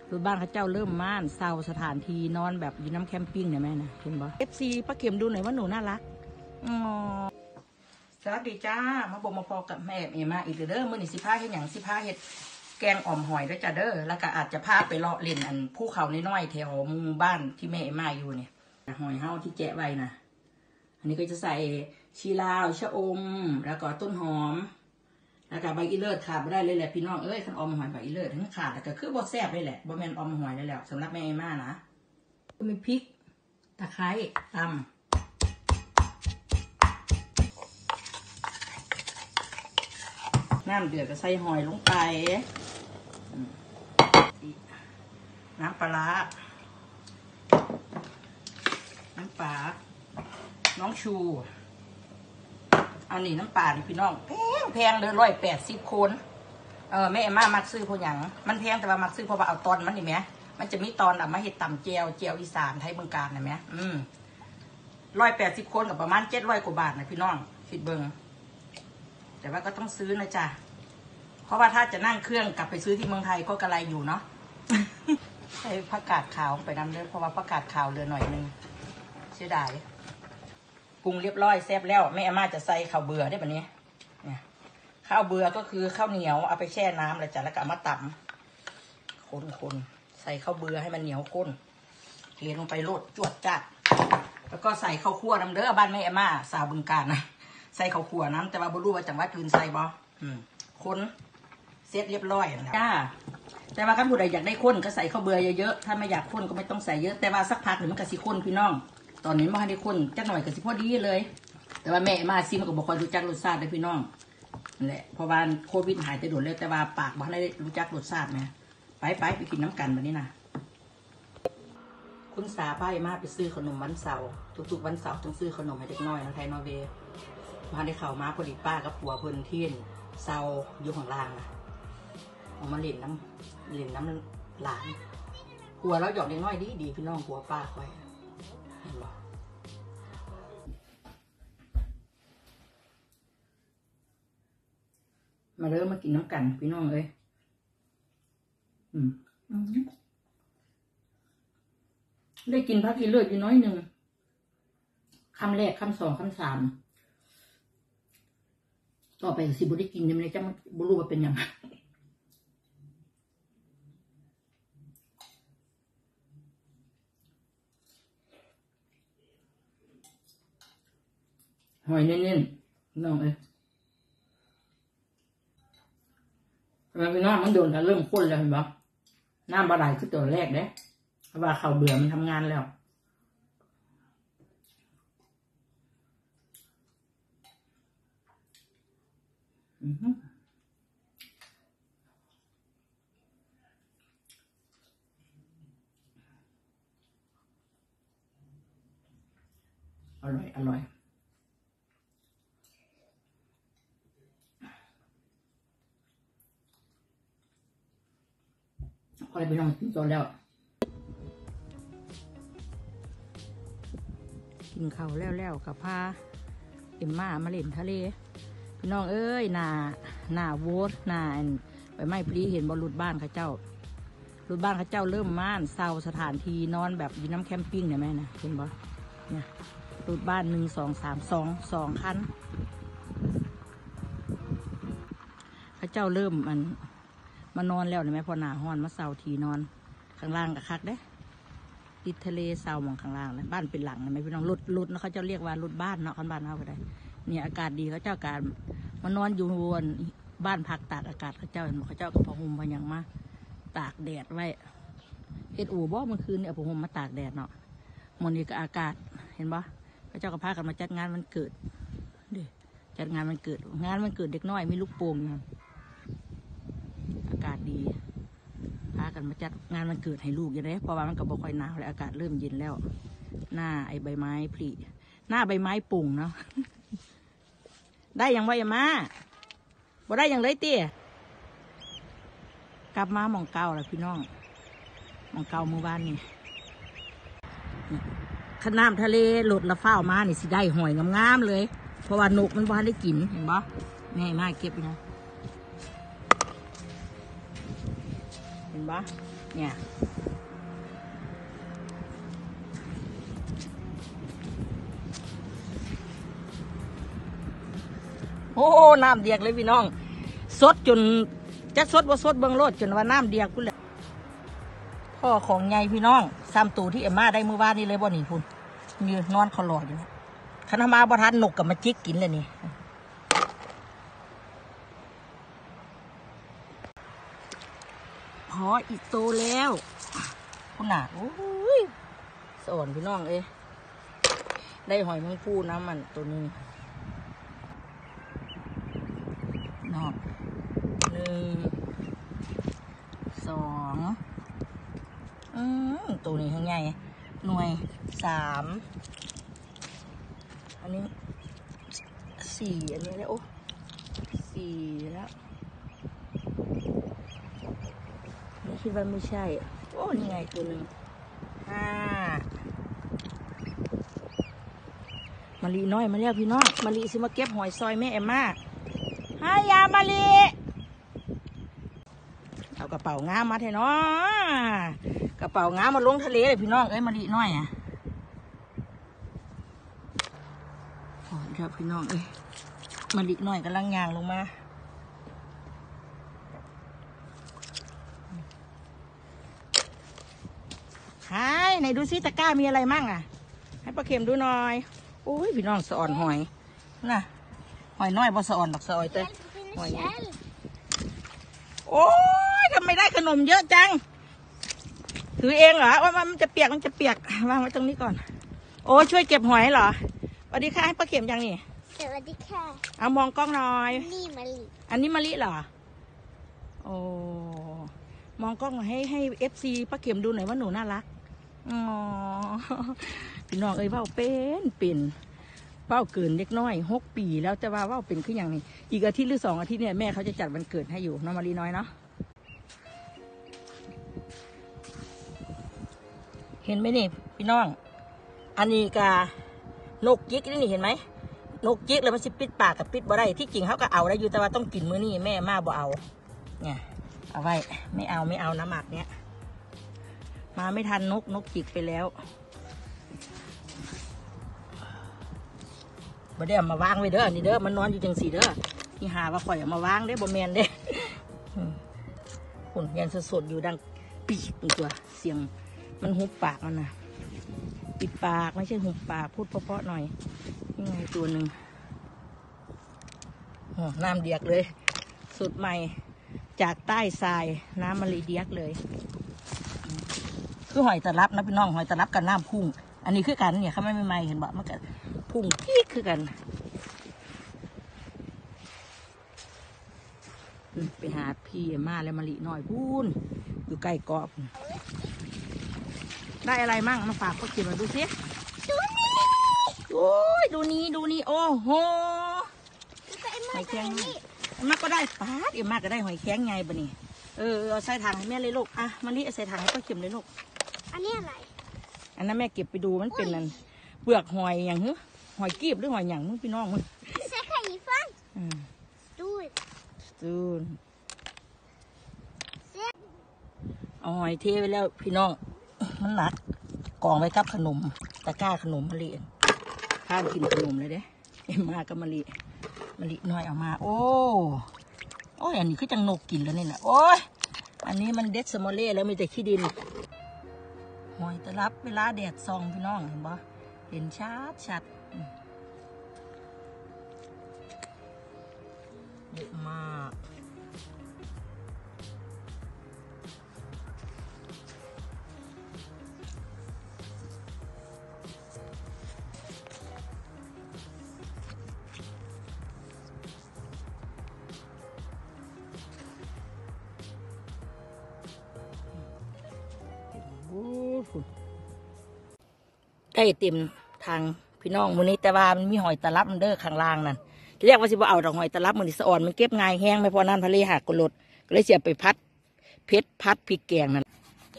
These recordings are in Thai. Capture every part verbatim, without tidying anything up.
รถบ้านเขาเจ้าเริ่มม่านเซาสถานที่นอนแบบอยู่น้ำแคมปิ้งเนี่ยแม่นะเห็นบ่เอฟซีป้าเข็มดูหน่อยว่าหนูน่ารักอ๋อสวัสดีจ้ามาบอกมาพอกับแม่เอมาอีกเด้อมื่อนี่สิพาเฮ็ดหยังสิพาเฮ็ดแกงอ่อมหอยด้วยจ้าเด้อแล้วก็อาจจะพาไปเลาะเล่นอันภูเขาน้อยๆแถวหมู่บ้านที่แม่เอมาอยู่เนี่ยหอยเฮาที่แกะไว้นะอันนี้ก็จะใส่ชีลาวชะอมแล้วก็ต้นหอมแล้วก็ใบอีเลิศขาดไม่ได้เลยแหละพี่น้องเอ้ยขันออมหอยใบอีเลิศทั้งขาดแล้วก็คือบดแซ่บเลยแหละบดแมนออมหอยเลยแหละสำหรับแม่เอมานะมีพริกตะไคร้ตำน้ำเดือดก็ใส่หอยลงไปน้ำปลาน้ำปลาน้องชูอันนี้น้ำปลาพี่น้องแพงแพงเลยร้อยแปดสิบคนเออแม่เอม่ามักซื้อเพราะอย่างมันแพงแต่ว่ามักซื้อเพราะว่าเอาตอนมันนี่ไหมมันจะมีตอนอะมาเห็ดตำเจียวเจียวอีสานไทยเมืองการนะไหมอืมร้อยแปดสิบคนกับประมาณเจ็ดร้อยกว่าบาทนะพี่น้องคิดเบิ้งแต่ว่าก็ต้องซื้อนะจ๊ะเพราะว่าถ้าจะนั่งเครื่องกลับไปซื้อที่เมืองไทยก็กระไรอยู่เนาะ ใส่ผักกาดขาวไปนำเด้อเพราะว่าผักกาดขาวเหลือหน่อยนึงเสียดายปรุงเรียบร้อยแซ่บแล้วแม่อาม่าจะใส่ข้าวเบื่อได้แบบนี้เนี่ยข้าวเบื่อก็คือข้าวเหนียวเอาไปแช่น้ำแล้วจ้ะแล้วก็เอามาตำคนคนใส่ข้าวเบื่อให้มันเหนียวข้นเทลงไปโรดจวดจัดแล้วก็ใส่ข้าวคั่วน้ำเด้อบ้านแม่อาม่าสาวบึงกาฬนะใส่ข้าวคั่วน้ำแต่ว่าบรู้ว่าจังหวัดอื่นใส่บ่คนเสร็จเรียบร้อยนะจ้าแต่ว่าขั้นผู้ใดอยากได้ข้นก็ใส่ข้าวเบื่อเยอะๆถ้าไม่อยากข้นก็ไม่ต้องใส่เยอะแต่ว่าสักพักหนึ่งมันก็สิข้นพี่น้องตอนนี้มันได้ข้นจักหน่อยก็สิพอดีเลยแต่ว่าแม่มาซิมันก็บอกคอยรู้จักรสชาติเลยพี่น้องนั่นแหละเพราะว่าโควิดหายไปโดนแล้วแต่ว่าปากบ้านได้รู้จักรสชาติไหมไปไปไปกินน้ำกันแบบนี้นะคุณสาป้ายมาไปซื้อขนมวันเสาร์ทุกๆวันเสาร์ต้องซื้อขนมให้เด็กน้อยนะไทยนอร์เวย์มาได้ข่าวมาพอดีป้ากับผัวเพิ่นเที่ยนเสาอยู่ข้างล่างนะออกมาเล่นน้ำเล่นน้ำหลานผัวเราหยอกเด็กน้อยดีดีพี่น้องผัวป้าคอยเห็นบ่มาเริ่มมากินน้ำกันพี่น้องเลยอืมได้กินพักกินเลือดอยู่น้อยหนึ่งคำแรกคำสองคำสามต่อไปสิบุได้กินยังไงจะมันบุรู้ว่าเป็นยังไงหอยเน้นๆน้องเอ้ยแล้วพี่น้องมันโดนแต่เริ่มข้นแล้วเห็นปะน้ำบาดาลคือตัวแรกเด้เพราะว่าเขาเบื่อมันทำงานแล้วอือฮึอร่อยอร่อยพอไปลองกินตัวแล้วกินข้าวแล้วแล้วกับผ้าเอ็มม่ามาเล่นทะเลพี่น้องเอ้ยหน้าหน้าโวดหน้าใบไม้พลีเห็นบอลลูดบ้านเขาเจ้าลูดบ้านเขาเจ้าเริ่มม่านเซาสถานที่นอนแบบอยู่น้ำแคมปิ้งเนี่ยแม่นะเห็นบอเนี่ยลูดบ้านหนึ่งสองสามสองสองคันเขาเจ้าเริ่มมันมานอนแล้วเนี่ยแม่พอหนาห้อนมาเซาทีนอนข้างล่างกับคักเด้ติดทะเลเซามองข้างล่างนะบ้านเป็นหลังนะแม่พี่น้องลุดลุดนะเขาเจ้าเรียกว่าลุดบ้านเนาะคนบ้านเขาก็ได้เนี่ยอากาศดีเขาเจ้าการมานอนอยู่บนบ้านพักตากอากาศเขาเจ้าเขาเจ้ากับผ้าห่มพยังมาตากแดดไว้เฮ็ดอู่บ่เมื่อคืนเนี่ยผ้าห่มมาตากแดดเนาะมันนี่ก็อากาศเห็นบ่เขาเจ้าก็พากันมาจัดงานวันเกิดดิจัดงานวันเกิดงานวันเกิดเด็กน้อยมีลูกโป่งนะอากาศดีพากันมาจัดงานวันเกิดให้ลูกอย่างไรเพราะว่ามันก็บ่ค่อยหนาวแล้วอากาศเริ่มเย็นแล้วหน้าไอ้ใบไม้ผลิหน้าใบไม้ปุ่งเนาะได้ยังไงมาบ่ได้ยังเลยเตี้ยกลับมาหม่องเก่าแล้วพี่น้องหม่องเก่าเมื่อวานนี่ขน้ำทะเลหลดละเฝ้ามานี่สิได้หอยงามๆเลยเพราะว่านกมันบ่ได้กินเห็นบ่แม่มาเก็บนะเห็นนปะเนี่ยโอ้น้ำเดียกเลยพี่น้องสดจนจักสดว่าสดเบิ้งโลดจนว่าน้ำเดียกพุ่นเลยพ่อของไงพี่น้องซ้ำตูที่เอ็มมาได้เมื่อวานนี้เลยบ่หนีพุ่นยืนนอนเขาหลอดอยู่คณะมาบ่ทันนกกับมาจิกกินเลยนี่พออีกโตแล้วคุณน่ะโอ้ยสอนพี่น้องเอ้ได้หอยแมงภู่น้ำมันตัวนี้นอกหนึ่งสองอืมตัวนี้ทั้งใหญ่หน่วยสามอันนี้สี่อันนี้แล้วโอ้สี่แล้วนี่คิดว่าไม่ใช่โอ้นี่ไงตัวหนึ่งห้ามะลิน้อยมาเรียกพี่น้องมะลิสิมาเก็บหอยซอยแม่เอ็มมาฮายามะลิเอากระเป๋างามมาเถอะเนาะกระเป๋างามมาลงทะเลเลยพี่น้องเอ้ยมะลิน้อยอ่ะอ๋อครับพี่น้องเอ้ยมะลิน้อยกำลังย่างลงมาหายไหนดูซิตะกร้ามีอะไรมั่งอ่ะให้ป้าเข็มดูหน่อยโอ้ยพี่น้องสะอ่อนหอยน่ะหอยน้อยบ่สะอ่อนดอกสะอ่อยเต้หอยโอ้ยทำไมได้ขนมเยอะจังถือเองเหรอว่ามันจะเปียกมันจะเปียกวางไว้ตรงนี้ก่อนโอ้ช่วยเก็บหอยเหรอสวัสดีค่ะให้ป้าเข็มยังนี่สวัสดีค่ะเอามองกล้องหน่อยนี่มะลิอันนี้มะลิเหรอโอ้มองกล้องให้ให้เอฟซีป้าเข็มดูหน่อยว่าหนูน่ารักอ๋อพี่น้องเอ้ยว่าเป็นเป็นเป้าเกินเล็กน้อยหกปีแล้วจะว่าว่าเป็นขึ้นอย่างนี้อีกอาทิตย์หรือสองอาทิตย์เนี่ยแม่เขาจะจัดวันเกิดให้อยู่น้องมารีน้อยเนาะเห็นไหมนี่พี่น้องอันนี้กานกจิกนี่เห็นไหมนกจิกเลยมันสิปิดปากกับปิดบ่ได้ที่จริงเขาก็เอาได้อยู่แต่ว่าต้องกินมื้อนี้แม่มาบ่เอาเนี่ยเอาไว้ไม่เอาไม่เอาน้ำหมักเนี้ยมาไม่ทันนกนกจิกไปแล้วบ่ได้เอามาวางไว้เด้อนี่เด้อมันนอนอยู่จังสีเด้อนี่หาว่าข่อยเอามาวางได้บ่แมนเด้คนยันสดๆอยู่ดังปีกตัวเสียงมันหุบปากมันนะปิดปากไม่ใช่หุบปากพูดเพราะๆหน่อยนี่ไงตัวหนึ่งน้ำเดียกเลยสุดใหม่จากใต้ทรายน้ำมะลิเดียกเลยคือหอยตะลับนะพี่น้องหอยตะลับกับน้ำพุ่งอันนี้คือกันเนี่ยเขาไม่ไม่ไม่เห็นบ่มันก็พุ่งพีกคือกันไปหาพี่มาแล้วมะลิน้อยพูนอยู่ใกล้เกาะได้อะไรมั่งมาฝากพ่อเขียนมาดูสิดูนี่โอ้ยดูนี่ดูนี่โอ้โหหอยแครงนี่มากก็ได้ปาดเอ็มมากก็ได้หอยแครงไงบะนี่เออเอาใส่ถังให้แม่เลยลูกอ่ะมะลิใส่ถังให้พ่อเขียนเลยลูกอันนี้อะไรอันนั้นแม่เก็บไปดูมันเป็นนั่นเปลือกหอยอย่างฮึหอยกีบหรือหอยอย่างมึงพี่น้องมึงใส่ไข่ฟันดูดูเอาหอยเทไปแล้วพี่น้องมันหนักกองไว้กับขนมตะกร้าขนมมะลิข้ามกินขนมเลยเด้เอ็มมากับมะลิมะลิน้อยออกมาโอ้โอ้ยอันนี้คือจังนกกินแล้วนี่แหละโอ้ยอันนี้มันเด็ดสมอเล่แล้วมีแต่ขี้ดินหอยตะลับเวลาแดดส่องพี่น้องเห็นปะเห็นชัดชัดเยอะมากได้เต็มทางพี่น้องมื้อนี้แต่ว่ามันมีหอยตะลับมันเด้อข้างล่างนั่นเรียกว่าสิบ่เอาดอกหอยตะลับมันนี่สะอ่อนมันเก็บง่ายแห้งไม่พอนั่นทะเลหักกลดก็เลยเสียไปพัดเพชรพัดพริกแกงนั่น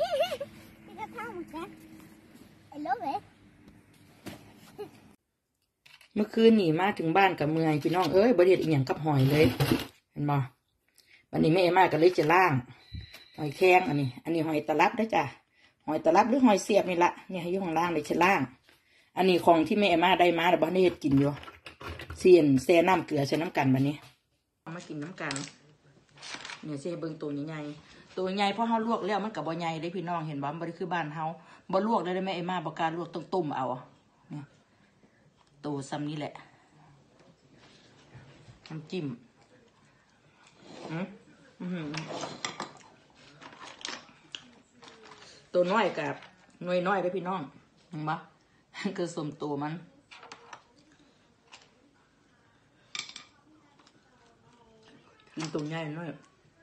เมื่อคืนหนีมาถึงบ้านกับเมืองพี่น้องเอ้ยบริเวณอีกอย่างกับหอยเลยเห็นบ่วันนี้แม่มาก็เลยจะล่างหอยแครงอันนี้ อันนี้หอยตลับด้วยจ้ะหอยตลับหรือหอยเสียบนี่ละเนี่ยให้อยู่ข้างล่างเลยชั้นล่าง อันนี้ของที่แม่มาได้มาแต่บ้านนี้เฮ็ดกินอยู่เสียนแซ่น้ำเกลือใส่น้ำกันแบบนี้เอามากินน้ำกันเนี่ยเสียเบิ่งตัวใหญ่ๆตัวใหญ่เพราะเฮาลวกแล้วมันกับบ่ใหญ่ได้พี่น้องเห็นบ่บ่ได้คือบ้านเฮาบ่ลวกได้แม่เอมาบ่การลวกต้องต้มเอาเนี่ยตัวซ้ำนี้แหละน้ำจิ้มอืมอืมตัวน้อยกับน้อยน้อยได้พี่น้องเห็นบ่คือสมตัวมันกินตัวใหญ่น้อย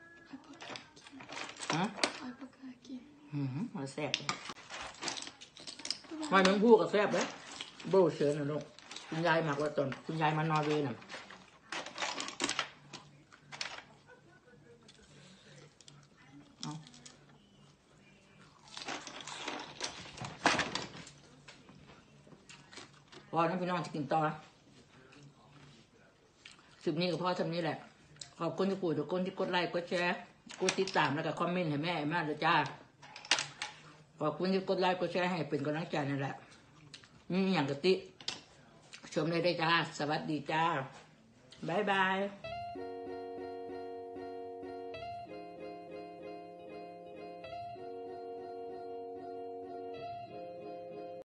ฮะอืมมันแซ่บเลยหอยแมงภู่ก็แซ่บเลยโบเชิญนะลูกคุณยายหมักไว้ตอนคุณยายมานอร์เวย์น่ะพอนะพี่น้องจะกินต่อสิบนี้กับพ่อทำนี้แหละขอบคุณทุกคนทุกคนที่กดไลค์กดแชร์กดติดตามแล้วก็คอมเมนต์ให้แม่แม่เลยจ้าขอบคุณที่กดไลค์กดแชร์ให้เป็นกำลังใจนั่นแหละนี่อย่างกะติชมเลยได้จ้าสวัสดีจ้าบ๊ายบาย